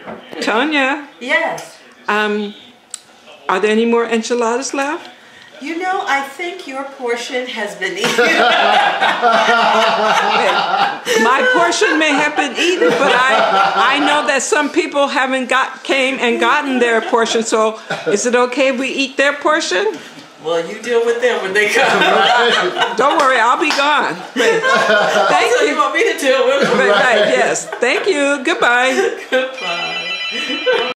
Tonya, Yes. are there any more enchiladas left? You know, I think your portion has been eaten. My portion may have been eaten, but I know that some people haven't came and gotten their portion. So, is it okay if we eat their portion? Well, you deal with them when they come. Don't worry, I'll be gone. Thank So you. you want me to deal with them? Right, yes. Thank you. Goodbye. Goodbye.